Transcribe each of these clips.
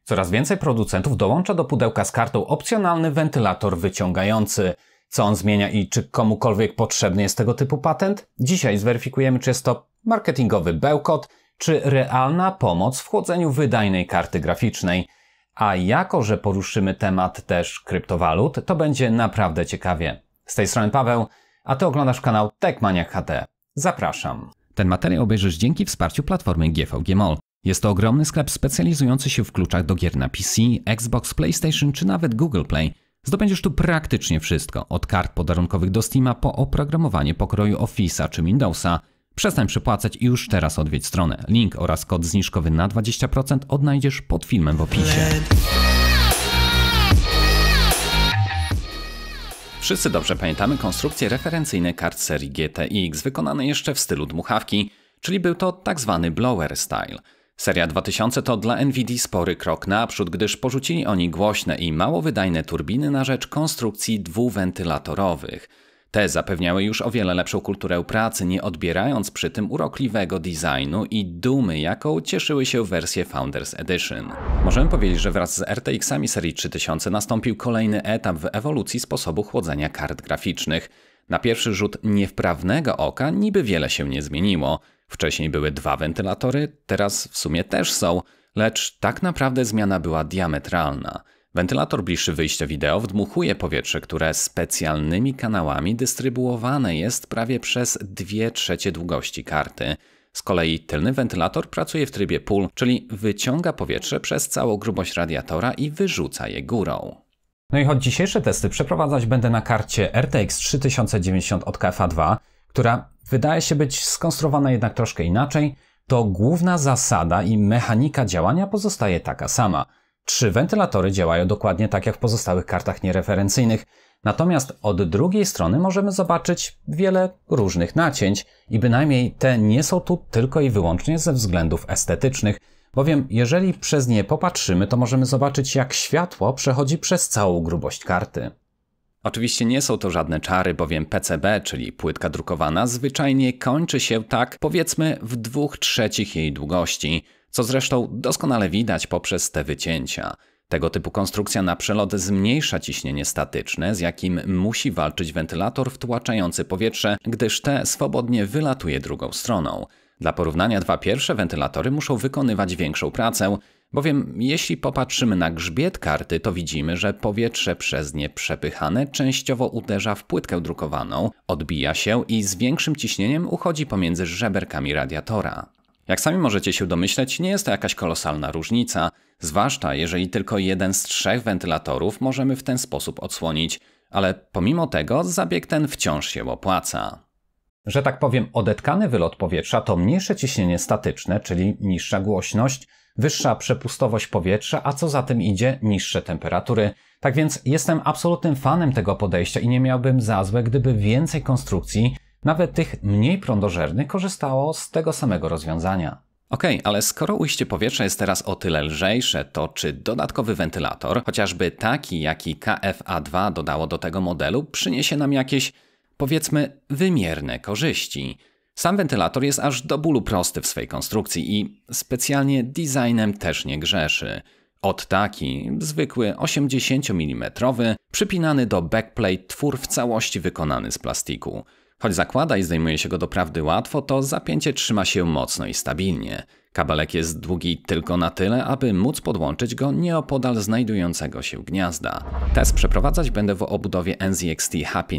Coraz więcej producentów dołącza do pudełka z kartą opcjonalny wentylator wyciągający. Co on zmienia i czy komukolwiek potrzebny jest tego typu patent? Dzisiaj zweryfikujemy, czy jest to marketingowy bełkot, czy realna pomoc w chłodzeniu wydajnej karty graficznej. A jako, że poruszymy temat też kryptowalut, to będzie naprawdę ciekawie. Z tej strony Paweł, a Ty oglądasz kanał Techmaniak HD. Zapraszam. Ten materiał obejrzysz dzięki wsparciu platformy GVG Mall. Jest to ogromny sklep specjalizujący się w kluczach do gier na PC, Xbox, PlayStation czy nawet Google Play. Zdobędziesz tu praktycznie wszystko, od kart podarunkowych do Steama po oprogramowanie pokroju Office'a czy Windowsa. Przestań przepłacać i już teraz odwiedź stronę. Link oraz kod zniżkowy na 20% odnajdziesz pod filmem w opisie. Wszyscy dobrze pamiętamy konstrukcje referencyjne kart serii GTX, wykonane jeszcze w stylu dmuchawki, czyli był to tak zwany blower style. Seria 2000 to dla Nvidia spory krok naprzód, gdyż porzucili oni głośne i mało wydajne turbiny na rzecz konstrukcji dwuwentylatorowych. Te zapewniały już o wiele lepszą kulturę pracy, nie odbierając przy tym urokliwego designu i dumy, jaką cieszyły się wersje Founders Edition. Możemy powiedzieć, że wraz z RTX-ami serii 3000 nastąpił kolejny etap w ewolucji sposobu chłodzenia kart graficznych. Na pierwszy rzut niewprawnego oka niby wiele się nie zmieniło. Wcześniej były dwa wentylatory, teraz w sumie też są, lecz tak naprawdę zmiana była diametralna. Wentylator bliższy wyjścia wideo wdmuchuje powietrze, które specjalnymi kanałami dystrybuowane jest prawie przez 2/3 długości karty. Z kolei tylny wentylator pracuje w trybie pull, czyli wyciąga powietrze przez całą grubość radiatora i wyrzuca je górą. No i choć dzisiejsze testy przeprowadzać będę na karcie RTX 3090 od KFA 2, która wydaje się być skonstruowana jednak troszkę inaczej, to główna zasada i mechanika działania pozostaje taka sama. 3 wentylatory działają dokładnie tak jak w pozostałych kartach niereferencyjnych, natomiast od drugiej strony możemy zobaczyć wiele różnych nacięć i bynajmniej te nie są tu tylko i wyłącznie ze względów estetycznych, bowiem jeżeli przez nie popatrzymy, to możemy zobaczyć, jak światło przechodzi przez całą grubość karty. Oczywiście nie są to żadne czary, bowiem PCB, czyli płytka drukowana, zwyczajnie kończy się tak, powiedzmy, w 2/3 jej długości, co zresztą doskonale widać poprzez te wycięcia. Tego typu konstrukcja na przelot zmniejsza ciśnienie statyczne, z jakim musi walczyć wentylator wtłaczający powietrze, gdyż te swobodnie wylatuje drugą stroną. Dla porównania dwa pierwsze wentylatory muszą wykonywać większą pracę, bowiem jeśli popatrzymy na grzbiet karty, to widzimy, że powietrze przez nie przepychane częściowo uderza w płytkę drukowaną, odbija się i z większym ciśnieniem uchodzi pomiędzy żeberkami radiatora. Jak sami możecie się domyśleć, nie jest to jakaś kolosalna różnica, zwłaszcza jeżeli tylko jeden z 3 wentylatorów możemy w ten sposób odsłonić, ale pomimo tego zabieg ten wciąż się opłaca. Że tak powiem, odetkany wylot powietrza to mniejsze ciśnienie statyczne, czyli niższa głośność, wyższa przepustowość powietrza, a co za tym idzie, niższe temperatury. Tak więc jestem absolutnym fanem tego podejścia i nie miałbym za złe, gdyby więcej konstrukcji, nawet tych mniej prądożernych, korzystało z tego samego rozwiązania. Okej, ale skoro ujście powietrza jest teraz o tyle lżejsze, to czy dodatkowy wentylator, chociażby taki jaki KFA 2 dodało do tego modelu, przyniesie nam jakieś, powiedzmy, wymierne korzyści? Sam wentylator jest aż do bólu prosty w swej konstrukcji i specjalnie designem też nie grzeszy. Od taki zwykły 80 mm, przypinany do backplate twór w całości wykonany z plastiku. Choć zakłada i zdejmuje się go doprawdy łatwo, to zapięcie trzyma się mocno i stabilnie. Kabelek jest długi tylko na tyle, aby móc podłączyć go nieopodal znajdującego się gniazda. Test przeprowadzać będę w obudowie NZXT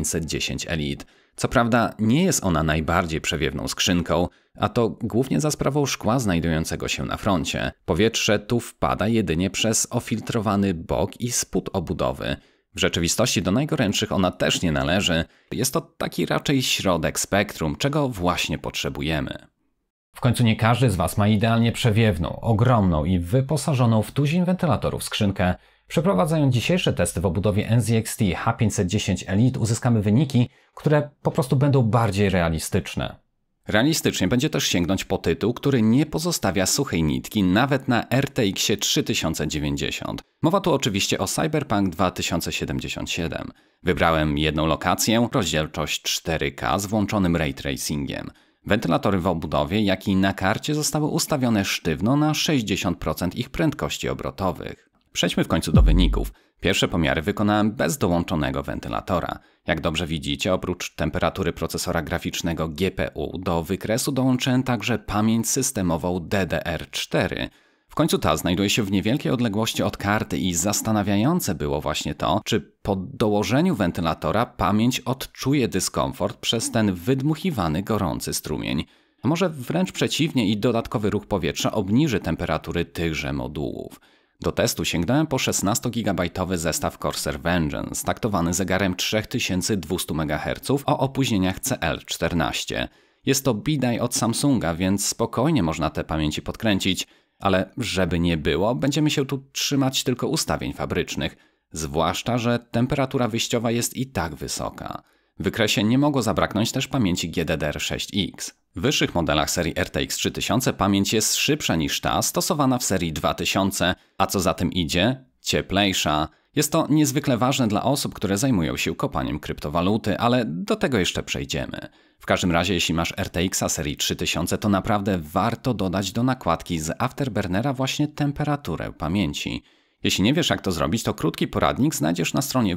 H510 Elite. Co prawda nie jest ona najbardziej przewiewną skrzynką, a to głównie za sprawą szkła znajdującego się na froncie. Powietrze tu wpada jedynie przez ofiltrowany bok i spód obudowy. W rzeczywistości do najgorętszych ona też nie należy. Jest to taki raczej środek spektrum, czego właśnie potrzebujemy. W końcu nie każdy z Was ma idealnie przewiewną, ogromną i wyposażoną w tuzin wentylatorów skrzynkę. Przeprowadzając dzisiejsze testy w obudowie NZXT H510 Elite uzyskamy wyniki, które po prostu będą bardziej realistyczne. Realistycznie będzie też sięgnąć po tytuł, który nie pozostawia suchej nitki nawet na RTX 3090. Mowa tu oczywiście o Cyberpunk 2077. Wybrałem jedną lokację, rozdzielczość 4K z włączonym ray tracingiem. Wentylatory w obudowie, jak i na karcie zostały ustawione sztywno na 60% ich prędkości obrotowych. Przejdźmy w końcu do wyników. Pierwsze pomiary wykonałem bez dołączonego wentylatora. Jak dobrze widzicie, oprócz temperatury procesora graficznego GPU do wykresu dołączyłem także pamięć systemową DDR4. W końcu ta znajduje się w niewielkiej odległości od karty i zastanawiające było właśnie to, czy po dołożeniu wentylatora pamięć odczuje dyskomfort przez ten wydmuchiwany gorący strumień. A może wręcz przeciwnie i dodatkowy ruch powietrza obniży temperatury tychże modułów. Do testu sięgnąłem po 16-gigabajtowy zestaw Corsair Vengeance, taktowany zegarem 3200 MHz o opóźnieniach CL14. Jest to bidaj od Samsunga, więc spokojnie można te pamięci podkręcić, ale żeby nie było, będziemy się tu trzymać tylko ustawień fabrycznych, zwłaszcza że temperatura wyjściowa jest i tak wysoka. W wykresie nie mogło zabraknąć też pamięci GDDR6X. W wyższych modelach serii RTX 3000 pamięć jest szybsza niż ta stosowana w serii 2000, a co za tym idzie, cieplejsza. Jest to niezwykle ważne dla osób, które zajmują się kopaniem kryptowaluty, ale do tego jeszcze przejdziemy. W każdym razie, jeśli masz RTX-a serii 3000, to naprawdę warto dodać do nakładki z Afterburnera właśnie temperaturę pamięci. Jeśli nie wiesz, jak to zrobić, to krótki poradnik znajdziesz na stronie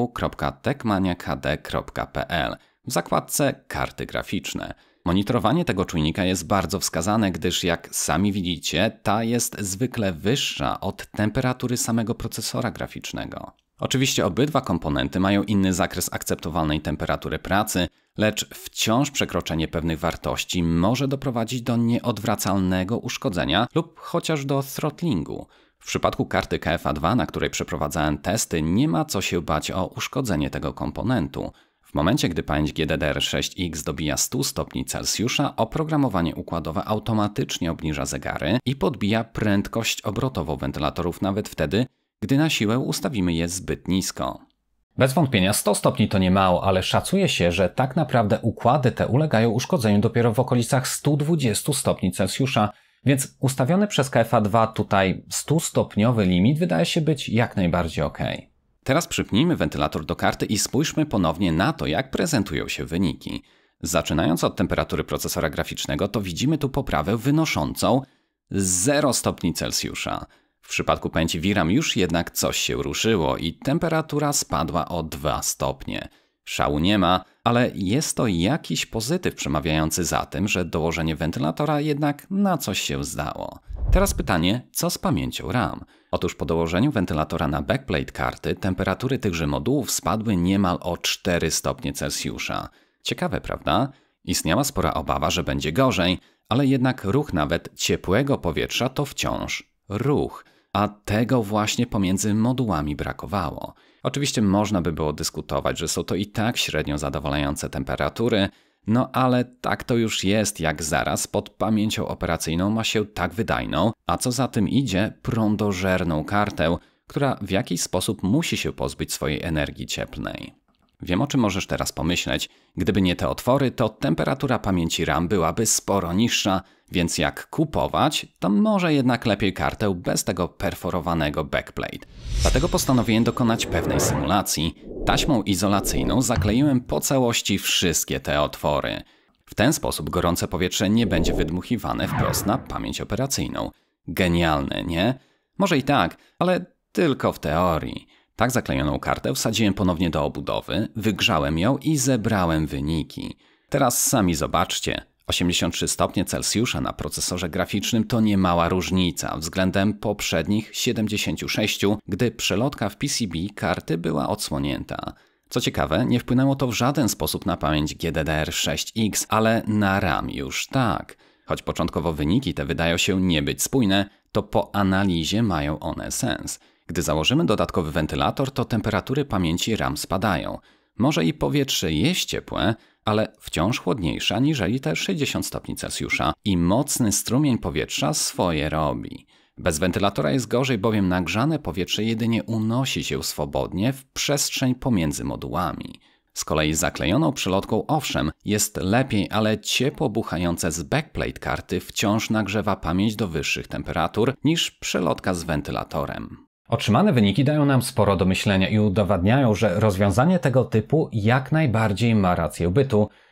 www.techmaniakhd.pl w zakładce karty graficzne. Monitorowanie tego czujnika jest bardzo wskazane, gdyż jak sami widzicie, ta jest zwykle wyższa od temperatury samego procesora graficznego. Oczywiście obydwa komponenty mają inny zakres akceptowalnej temperatury pracy, lecz wciąż przekroczenie pewnych wartości może doprowadzić do nieodwracalnego uszkodzenia lub chociaż do throttlingu. W przypadku karty KFA2, na której przeprowadzałem testy, nie ma co się bać o uszkodzenie tego komponentu. W momencie, gdy pamięć GDDR6X dobija 100 stopni Celsjusza, oprogramowanie układowe automatycznie obniża zegary i podbija prędkość obrotową wentylatorów nawet wtedy, gdy na siłę ustawimy je zbyt nisko. Bez wątpienia 100 stopni to nie mało, ale szacuje się, że tak naprawdę układy te ulegają uszkodzeniu dopiero w okolicach 120 stopni Celsjusza, więc ustawiony przez KFA2 tutaj 100-stopniowy limit wydaje się być jak najbardziej ok. Teraz przypnijmy wentylator do karty i spójrzmy ponownie na to, jak prezentują się wyniki. Zaczynając od temperatury procesora graficznego, to widzimy tu poprawę wynoszącą 0 stopni Celsjusza. W przypadku pamięci VRAM już jednak coś się ruszyło i temperatura spadła o 2 stopnie. Szału nie ma, ale jest to jakiś pozytyw przemawiający za tym, że dołożenie wentylatora jednak na coś się zdało. Teraz pytanie, co z pamięcią RAM? Otóż po dołożeniu wentylatora na backplate karty temperatury tychże modułów spadły niemal o 4 stopnie Celsjusza. Ciekawe, prawda? Istniała spora obawa, że będzie gorzej, ale jednak ruch nawet ciepłego powietrza to wciąż ruch, a tego właśnie pomiędzy modułami brakowało. Oczywiście można by było dyskutować, że są to i tak średnio zadowalające temperatury, no ale tak to już jest, jak zaraz pod pamięcią operacyjną ma się tak wydajną, a co za tym idzie, prądożerną kartę, która w jakiś sposób musi się pozbyć swojej energii cieplnej. Wiem, o czym możesz teraz pomyśleć. Gdyby nie te otwory, to temperatura pamięci RAM byłaby sporo niższa, więc jak kupować, to może jednak lepiej kartę bez tego perforowanego backplate. Dlatego postanowiłem dokonać pewnej symulacji. Taśmą izolacyjną zakleiłem po całości wszystkie te otwory. W ten sposób gorące powietrze nie będzie wydmuchiwane wprost na pamięć operacyjną. Genialne, nie? Może i tak, ale tylko w teorii. Tak zaklejoną kartę wsadziłem ponownie do obudowy, wygrzałem ją i zebrałem wyniki. Teraz sami zobaczcie. 83 stopnie Celsjusza na procesorze graficznym to niemała różnica względem poprzednich 76, gdy przelotka w PCB karty była odsłonięta. Co ciekawe, nie wpłynęło to w żaden sposób na pamięć GDDR6X, ale na RAM już tak. Choć początkowo wyniki te wydają się nie być spójne, to po analizie mają one sens. Gdy założymy dodatkowy wentylator, to temperatury pamięci RAM spadają. Może i powietrze jest ciepłe, ale wciąż chłodniejsze aniżeli te 60 stopni Celsjusza i mocny strumień powietrza swoje robi. Bez wentylatora jest gorzej, bowiem nagrzane powietrze jedynie unosi się swobodnie w przestrzeń pomiędzy modułami. Z kolei zaklejoną przelotką owszem, jest lepiej, ale ciepło buchające z backplate karty wciąż nagrzewa pamięć do wyższych temperatur niż przelotka z wentylatorem. Otrzymane wyniki dają nam sporo do myślenia i udowadniają, że rozwiązanie tego typu jak najbardziej ma rację bytu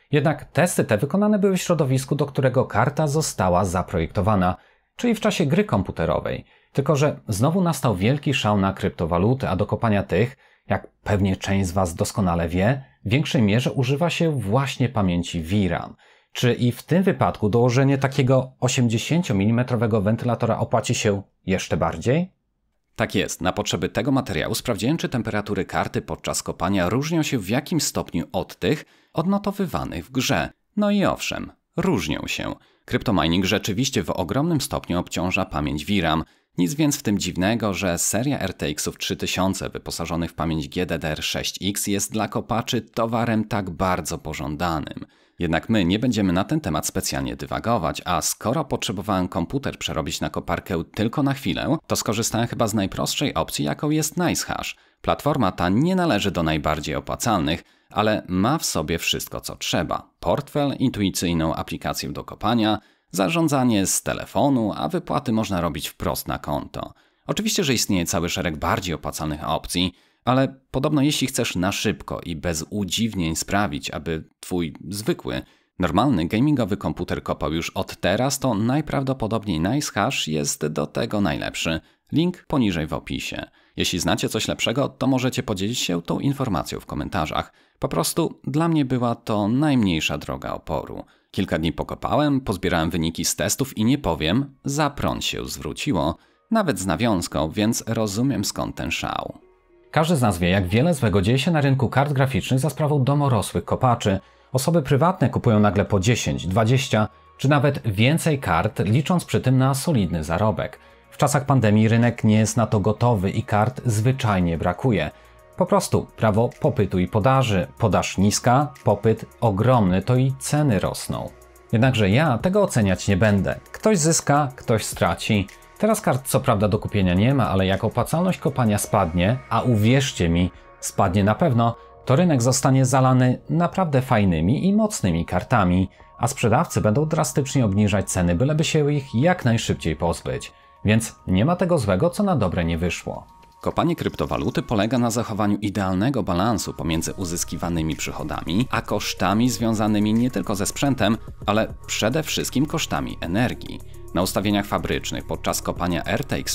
Jednak testy te wykonane były w środowisku, do którego karta została zaprojektowana, czyli w czasie gry komputerowej. Tylko że znowu nastał wielki szał na kryptowaluty, a do kopania tych, jak pewnie część z Was doskonale wie, w większej mierze używa się właśnie pamięci VRAM. Czy i w tym wypadku dołożenie takiego 80 mm wentylatora opłaci się jeszcze bardziej? Tak jest. Na potrzeby tego materiału sprawdziłem, czy temperatury karty podczas kopania różnią się w jakimś stopniu od tych odnotowywanych w grze. No i owszem, różnią się. Cryptomining rzeczywiście w ogromnym stopniu obciąża pamięć VRAM. Nic więc w tym dziwnego, że seria RTX-ów 3000 wyposażonych w pamięć GDDR6X jest dla kopaczy towarem tak bardzo pożądanym. Jednak my nie będziemy na ten temat specjalnie dywagować, a skoro potrzebowałem komputer przerobić na koparkę tylko na chwilę, to skorzystałem chyba z najprostszej opcji, jaką jest NiceHash. Platforma ta nie należy do najbardziej opłacalnych, ale ma w sobie wszystko, co trzeba. Portfel, intuicyjną aplikację do kopania, zarządzanie z telefonu, a wypłaty można robić wprost na konto. Oczywiście, że istnieje cały szereg bardziej opłacalnych opcji, ale podobno jeśli chcesz na szybko i bez udziwnień sprawić, aby twój zwykły, normalny gamingowy komputer kopał już od teraz, to najprawdopodobniej NiceHash jest do tego najlepszy. Link poniżej w opisie. Jeśli znacie coś lepszego, to możecie podzielić się tą informacją w komentarzach. Po prostu dla mnie była to najmniejsza droga oporu. Kilka dni pokopałem, pozbierałem wyniki z testów i nie powiem, za prąd się zwróciło. Nawet z nawiązką, więc rozumiem skąd ten szał. Każdy z nas wie, jak wiele złego dzieje się na rynku kart graficznych za sprawą domorosłych kopaczy. Osoby prywatne kupują nagle po 10, 20 czy nawet więcej kart, licząc przy tym na solidny zarobek. W czasach pandemii rynek nie jest na to gotowy i kart zwyczajnie brakuje. Po prostu prawo popytu i podaży. Podaż niska, popyt ogromny, to i ceny rosną. Jednakże ja tego oceniać nie będę. Ktoś zyska, ktoś straci. Teraz kart co prawda do kupienia nie ma, ale jak opłacalność kopania spadnie, a uwierzcie mi, spadnie na pewno, to rynek zostanie zalany naprawdę fajnymi i mocnymi kartami, a sprzedawcy będą drastycznie obniżać ceny, byleby się ich jak najszybciej pozbyć. Więc nie ma tego złego, co na dobre nie wyszło. Kopanie kryptowaluty polega na zachowaniu idealnego balansu pomiędzy uzyskiwanymi przychodami, a kosztami związanymi nie tylko ze sprzętem, ale przede wszystkim kosztami energii. Na ustawieniach fabrycznych podczas kopania RTX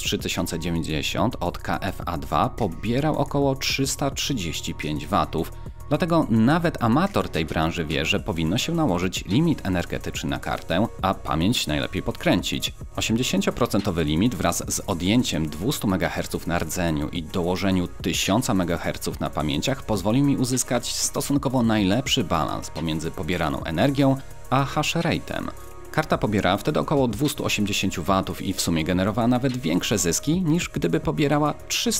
3090 od KFA2 pobierał około 335 W, dlatego nawet amator tej branży wie, że powinno się nałożyć limit energetyczny na kartę, a pamięć najlepiej podkręcić. 80% limit wraz z odjęciem 200 MHz na rdzeniu i dołożeniu 1000 MHz na pamięciach pozwoli mi uzyskać stosunkowo najlepszy balans pomiędzy pobieraną energią a hash rate'em. Karta pobierała wtedy około 280 W i w sumie generowała nawet większe zyski niż gdyby pobierała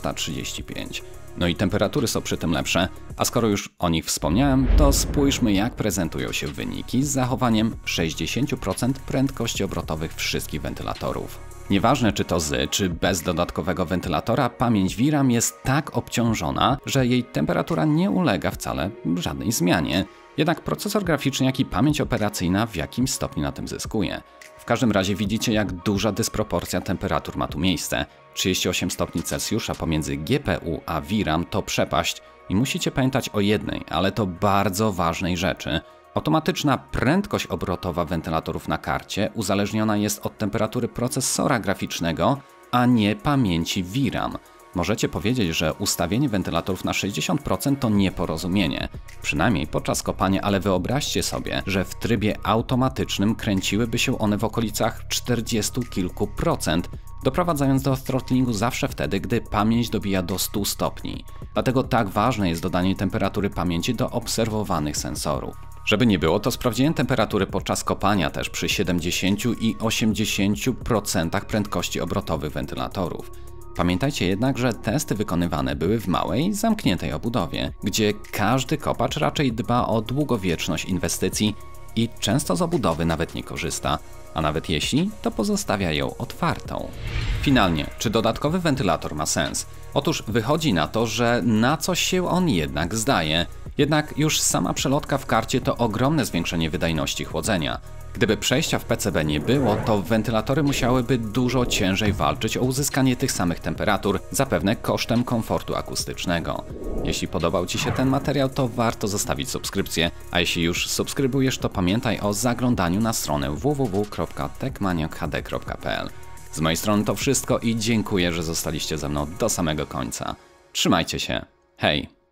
335. No i temperatury są przy tym lepsze, a skoro już o nich wspomniałem, to spójrzmy jak prezentują się wyniki z zachowaniem 60% prędkości obrotowych wszystkich wentylatorów. Nieważne czy to z, czy bez dodatkowego wentylatora, pamięć VRAM jest tak obciążona, że jej temperatura nie ulega wcale żadnej zmianie. Jednak procesor graficzny, jak i pamięć operacyjna w jakimś stopniu na tym zyskuje. W każdym razie widzicie, jak duża dysproporcja temperatur ma tu miejsce. 38 stopni Celsjusza pomiędzy GPU a VRAM to przepaść i musicie pamiętać o jednej, ale to bardzo ważnej rzeczy. Automatyczna prędkość obrotowa wentylatorów na karcie uzależniona jest od temperatury procesora graficznego, a nie pamięci VRAM. Możecie powiedzieć, że ustawienie wentylatorów na 60% to nieporozumienie, przynajmniej podczas kopania, ale wyobraźcie sobie, że w trybie automatycznym kręciłyby się one w okolicach 40 kilku procent, doprowadzając do throttlingu zawsze wtedy, gdy pamięć dobija do 100 stopni. Dlatego tak ważne jest dodanie temperatury pamięci do obserwowanych sensorów. Żeby nie było, to sprawdziłem temperatury podczas kopania też przy 70 i 80% prędkości obrotowych wentylatorów. Pamiętajcie jednak, że testy wykonywane były w małej, zamkniętej obudowie, gdzie każdy kopacz raczej dba o długowieczność inwestycji i często z obudowy nawet nie korzysta, a nawet jeśli, to pozostawia ją otwartą. Finalnie, czy dodatkowy wentylator ma sens? Otóż wychodzi na to, że na coś się on jednak zdaje. Jednak już sama przelotka w karcie to ogromne zwiększenie wydajności chłodzenia. Gdyby przejścia w PCB nie było, to wentylatory musiałyby dużo ciężej walczyć o uzyskanie tych samych temperatur, zapewne kosztem komfortu akustycznego. Jeśli podobał Ci się ten materiał, to warto zostawić subskrypcję, a jeśli już subskrybujesz, to pamiętaj o zaglądaniu na stronę www.techmaniakhd.pl. Z mojej strony to wszystko i dziękuję, że zostaliście ze mną do samego końca. Trzymajcie się. Hej!